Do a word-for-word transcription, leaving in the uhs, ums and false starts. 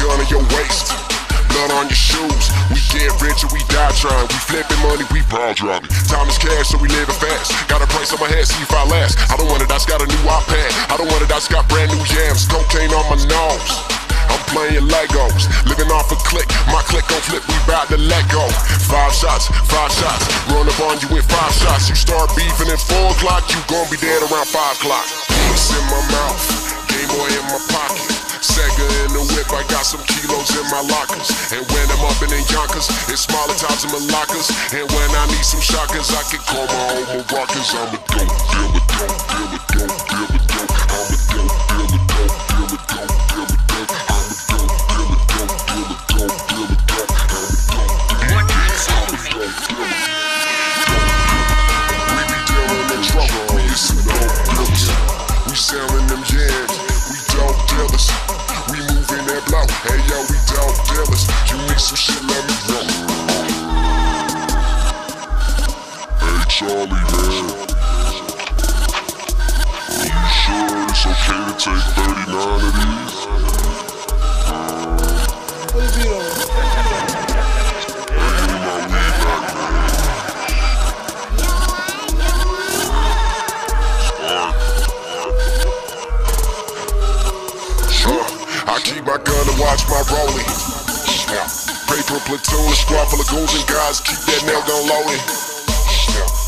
gun on your waist, blood on your shoes. We get rich or we die trying. We flipping money, we ball dropping. Time is cash, so we living fast. Got a price on my head, see if I last. I don't want it, I just got a new iPad. I don't want it, I just got brand new yams. Cocaine on my nose, I'm playing Legos. Living off a click, my click gon' flip, we bout to let go. Five shots, five shots, run up on you with five shots. You start beefing at four o'clock, you gon' be dead around five o'clock. Peace in my mouth, Game Boy in my pocket, Sega in the whip, I got some kilos in my lockers. And when I'm up in Yonkers, it's smaller times in my lockers. And when I need some shockers, I can call my own Moroccans. I'm a dope dealer, dope dealer, dope dealer, dope. I'm a dope dealer, dope dealer, dope dealer, dope. I'm a dope dealer, dope dealer, dope dealer, dope. I'm a dope dealer, I'm a dope dealer. We be dealing in trouble, we is some dope dealers. We selling them yams, we dope dealers. We moving that block, hey yo, we dope dealers. You need some shit, let me roll. Hey Charlie, man, you sure it's okay to take thirty-nine of these? What is it on? Hey, give me my weed back, man. I keep my gun and watch my rolling. Paper platoon, a squad full of goons and guys, keep that nail gun loaded.